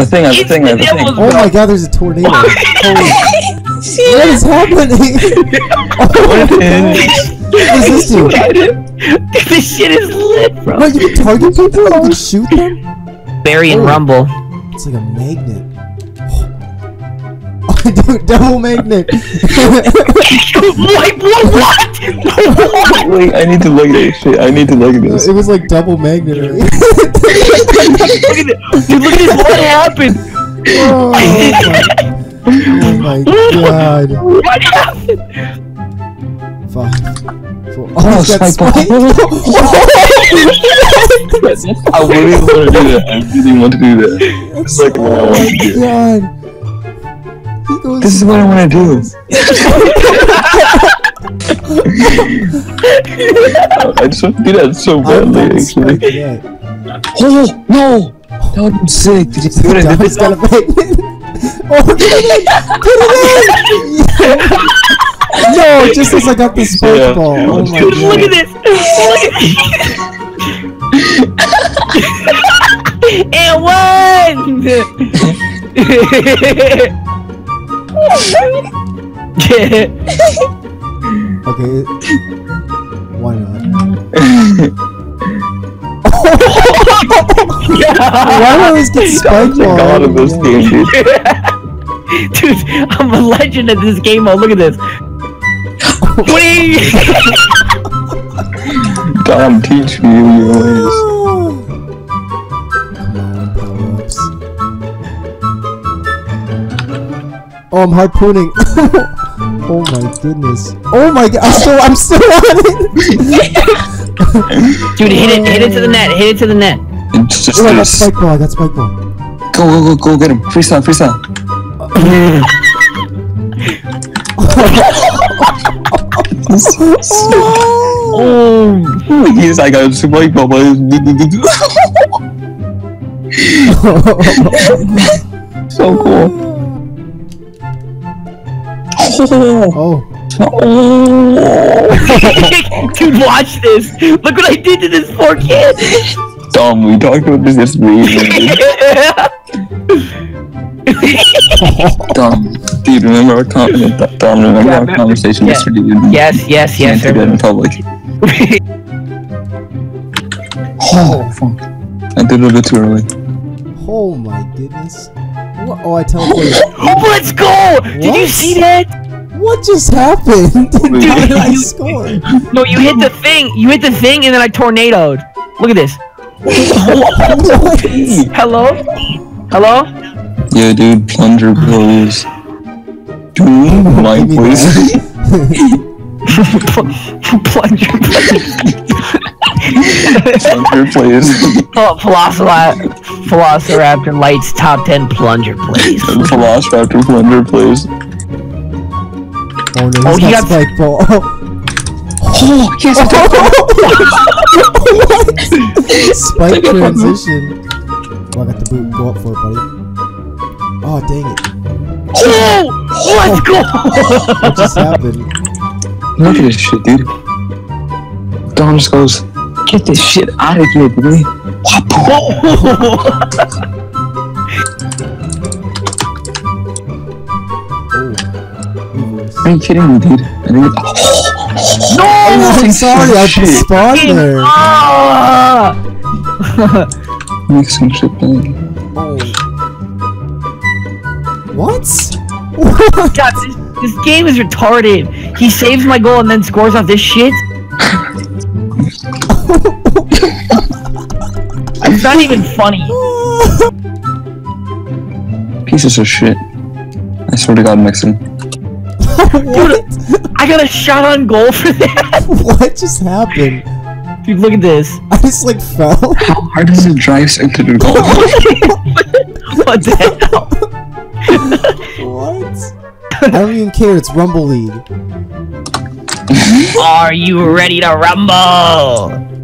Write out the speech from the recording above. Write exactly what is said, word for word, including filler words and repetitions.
thing, I have a thing, I have a thing. Oh my god, there's a tornado. Holy... What is happening? Oh What is What does this do? This shit is lit, bro. What, you can target people? You can shoot them? Barry and Oh. Rumble. It's like a magnet. Oh, dude, double magnet. Wait, what? What? What? Wait, I need to look at this shit. I need to look at this. It was like double magnet. Look at it. Dude, look at this. What happened? Oh my, oh my god. What happened? Five. Four. Oh, Oh, he's got spike spike. ball. I really want to do that. I really want to do that. It's like what I Oh want my to do. god. He goes This is what I want to do. I just want to do that so I'm badly, not actually. spike yet. Oh, no! That would be sick. Did you see what I did? He's got a magnet. Oh, get it in! Get it in! No, just as I got the spike Yeah. ball. Oh my Dude, god. look at this. Look at this. And one. Okay. Why not? Why do I always get spike I'm a ball? god of this Yeah. game, dude. Dude, I'm a legend at this game mode. Look at this. Whee! Dom, teach me your ways. Come on, power-ups. Oh, I'm harpooning. Oh my goodness. Oh my god, I'm still, I'm still on it! Dude, hit it, hit it to the net, hit it to the net. It's just Oh, I got this. spike ball, I got spike ball. Go, go, go, go get him. Freestyle, freestyle. Oh, He's like a spike ball. So cool. Oh. Oh. dude, watch this. Look what I did to this poor kid. Dom, we talked about this yesterday. Dom, dude, remember our con- Dom, remember Yeah, our remember- conversation yeah. yesterday? Dude? yes, yes, yes. Can't do that in public. Oh, fuck. I did it a bit too early. Oh my goodness. What? Oh, I teleported. Oh, let's go! Did you What? see that? What just happened? Dude, How did I you- score? No, you hit the thing. You hit the thing, and then I tornadoed. Look at this. What? Hello? Hello? Yeah, dude, plunger blows. Dude, my Give me voice. Plunger, Plunger plays. Velociraptor, Velociraptor lights top ten plunger plays. Velociraptor plunger plays. Oh no, he's Oh, he got got- spike ball. Oh, yes, What? Spike transition. Oh, I got the boot. Go up for it, buddy. Oh, dang it. Oh! Let's go! What just happened? Look at this shit, dude. Dom just goes, get this shit out of here, dude. Oh. Are you kidding me, dude? I think it's... No! I'm sorry, I shit. spawned there. Ah! Make some shit bang. Oh. What? God, this, this game is retarded. He saves my goal and then scores off this shit. It's not even funny. Pieces of shit. I swear to God, Mixon. What? I got a shot on goal for that. What just happened? Dude, look at this. I just like fell. How hard does it drive into the goal? What the hell? What? I don't even care, it's Rumble League. Are you ready to rumble?